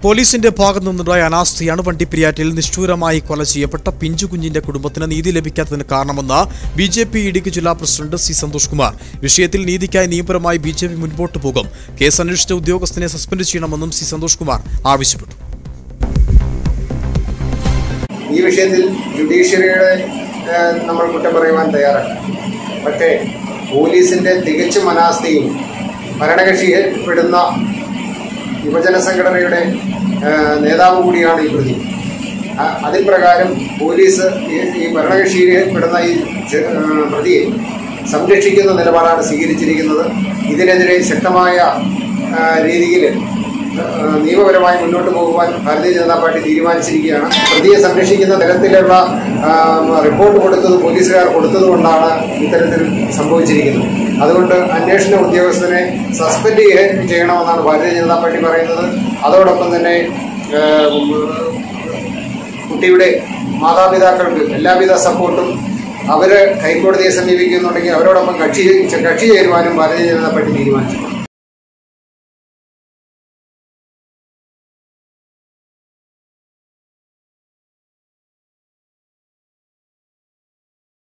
പോലീസിന്റെ ഭാഗത്തു നിന്നുണ്ടായ അനാസ്ഥയാണ് വണ്ടിപ്പെരിയാറ്റിൽ നിഷ്ഠൂരമായി കൊല ചെയ്യപ്പെട്ട പിഞ്ചുകുഞ്ഞിന്റെ കുടുംബത്തിന് നീതി ലഭിക്കാത്തതിന് കാരണമെന്ന് ബിജെപി ഇടുക്കി ജില്ലാ പ്രസിഡന്റ് സി സന്തോഷ് കുമാർ. വിഷയത്തിൽ നീതിക്കായി നിയമപരമായി ബിജെപി മുൻപോട്ട് പോകും. കേസ് അന്വേഷിച്ച ഉദ്യോഗസ്ഥനെ സസ്പെൻഡ് ചെയ്യണമെന്നും സി സന്തോഷ് കുമാർ ആവശ്യപ്പെട്ടു. ഈ വിഷയത്തിൽ ജുഡീഷ്യറിയുടെ നമ്മൾ കുറ്റം പറയുവാൻ തയ്യാറല്ല. പക്ഷേ പോലീസിന്റെ തികച്ചും അനാസ്ഥയും ഭരണകക്ഷിയെ പെടുന്ന യുവജന സംഘടനയുടെ നേതാവ് കൂടിയാണ് ഈ പ്രതി. അതിൻ പ്രകാരം പോലീസ് ഈ ഭരണകക്ഷിയെ പെടുന്ന ഈ പ്രതിയെ സംരക്ഷിക്കുന്ന നിലപാടാണ് സ്വീകരിച്ചിരിക്കുന്നത്. ഇതിനെതിരെ ശക്തമായ രീതിയിൽ നിയമപരമായി മുന്നോട്ട് പോകുവാൻ ഭാരതീയ ജനതാ പാർട്ടി തീരുമാനിച്ചിരിക്കുകയാണ്. പ്രതിയെ സംരക്ഷിക്കുന്ന തരത്തിലുള്ള റിപ്പോർട്ട് പോലീസുകാർ കൊടുത്തതുകൊണ്ടാണ് ഇത്തരത്തിൽ സംഭവിച്ചിരിക്കുന്നത്. അതുകൊണ്ട് അന്വേഷണ ഉദ്യോഗസ്ഥനെ സസ്പെൻഡ് ചെയ്യണമെന്നാണ് ഭാരതീയ ജനതാ പാർട്ടി പറയുന്നത്. അതോടൊപ്പം തന്നെ കുട്ടിയുടെ മാതാപിതാക്കൾക്ക് എല്ലാവിധ സപ്പോർട്ടും അവര് ഹൈക്കോടതിയെ സമീപിക്കുന്നുണ്ടെങ്കിൽ അവരോടൊപ്പം കക്ഷി ചേരുവാനും ഭാരതീയ ജനതാ പാർട്ടി തീരുമാനിച്ചു.